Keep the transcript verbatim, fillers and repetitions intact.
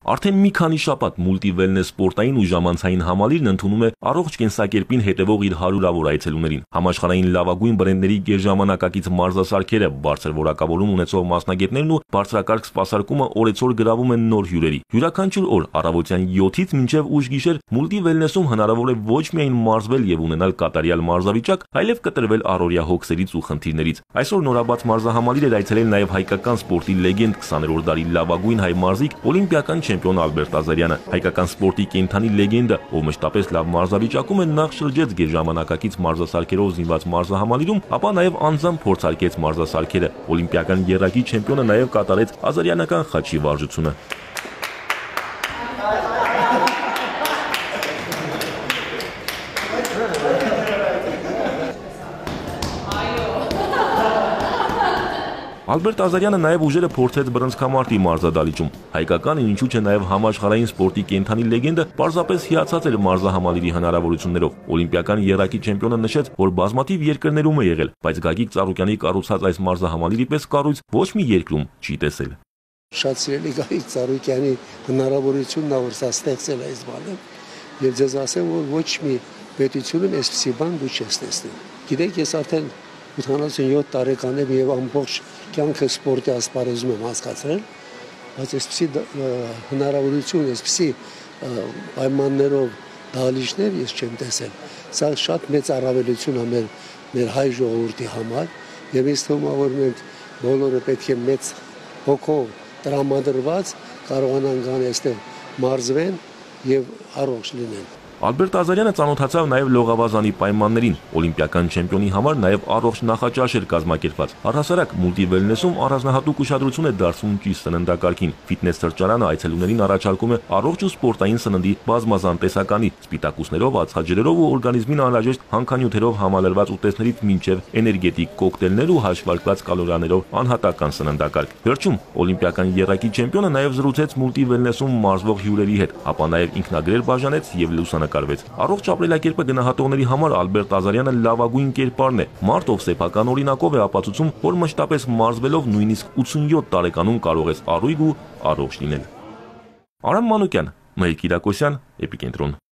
Արդեն մի քանի շաբաթ Multi-Wellness սպորտային ու ժամանցային համալիրն ընդունում է առողջ կենսակերպին հետևող իր հարյուրավոր այցելուներին։ Համաշխարհային լավագույն բրենդների գերժամանակակից մարզասարքերը, բարձր որակավորում ունեցող մասնագետներն ու բարձրակարգ սպասարկումը օրեցօր գրավում են նոր հյուրերի։ Յուրաքանչյուր օր առավոտյան յոթից մինչև ուշ գիշեր Multi-Wellness-ում հնարավոր է ոչ միայն մարզվել եւ ունենալ կատարյալ մարզավիճակ, այլև կտրվել առօրյա հոգսերից ու խնդիրներից։ Այսօր նորաբաց մարզահամալիր էր այցելել նաեւ հայկական սպորտի լեգենդ քսաներորդ դարի լավագույն հայ մարզիկ օլիմպիական չեմպիոն Ալբերտ Ազարյանը։ Հայկական սպորտի կենդանի լեգենդը, ով մշտապես լավ մարզավիճակում է, նախ շրջեց գերժամանակակից մարզասարքերով զինված մարզահամալիրում, ապա նաև անձամբ փորձարկեց մարզասարքերը։ Օլիմպիական եռակի չեմպիոնը նաև կատարեց ազարյանական խաչի վարժությունը։ Ալբերտ Ազարյանը նաև ուժերը փորձեց բռնցքամարտի մարզադահլիճում։ Հայկական ինչու՞ չէ նաև համաշխարհային սպորտի կենդանի լեգենդը պարզապես հիացած էր մարզահամալիրի հնարավորություններով։ Օլիմպիական եռակի չեմպիոնը նշեց, որ բազմաթիվ երկրներում է եղել, բայց Գագիկ Ծառուկյանի կառուցած այս մարզահամալիրի պես կառույց ոչ մի երկրում չի տեսել։ Շատ սիրելի Գագիկ Ծառուկյանի հնարավորությունն ա որ սա ստեղծել այս բանը, եւ ձեզ ասեմ, որ ոչ մի պետությունում այսպիսի բան դու չես տեսնել։ Գիտեք, ես արդեն ութանասունյոթ տարեկան եմ եւ ամբողջ կյանքը սպորտի ասպարեզում եմ հասկացրել, բայց այսպիսի հնարավորություն, այսպիսի պայմաններով դահլիճներ ես չեմ տեսել։ Սա շատ մեծ առավելություն է մեր մեր հայ ժողովրդի համար եւ ինձ թվում է, որ մենք բոլորը պետք է մեծ հոգով տրամադրված կարողանան գան այստեղ մարզվեն եւ առողջ լինեն։ Ալբերտ Ազարյանը ծանոթացավ նաև լողավազանի պայմաններին։ Օլիմպիական չեմպիոնի համար նաև առողջ նախաճաշ էր կազմակերպված։ Առհասարակ Multi-Wellness-ում առանձնահատուկ ուշադրություն է դարձվում ճիշտ սննդակարգին։ Ֆիթնես սրճարանը այցելուներին առաջարկում է առողջ ու սպորտային սննդի բազմազան տեսականի, սպիտակուցներով, ածխաջրերով ու օրգանիզմին անհրաժեշտ հանքանյութերով համալրված ուտեստներից մինչև էներգետիկ կոկտեյլներ ու հաշվարկված կալորիաներով անհատական սննդակարգ։ Վերջում օլիմպիական եռակի չեմպիոնը նաև զրուցեց Multi-Wellness-ում մարզվող հյուրերի հետ, ապա նաև ինքնագրեր բաժանեց եւ լուսանկարեց։ Առողջ ապրելակերպը գնահատողների համար Ալբերտ Ազարյանը լավագույն կերպարն է։ Մարդ, ով սեփական օրինակով է ապացուցում, որ մշտապես մարզվելով նույնիսկ ութսունյոթ տարեկանում կարող ես առույգ ու առողջ լինել։ Արամ Մանուկյան, Մհեր Կիրակոսյան, Էպիկենտրոն։